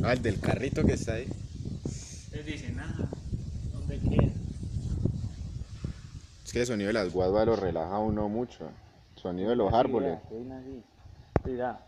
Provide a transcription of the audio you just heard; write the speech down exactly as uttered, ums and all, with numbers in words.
Ah, el del carrito que está ahí. Entonces dicen, ah, ¿dónde queda? Es que el sonido de las guaduas lo relaja a uno mucho. Sonido de Coge los así, árboles. vea, que viene así. Mira.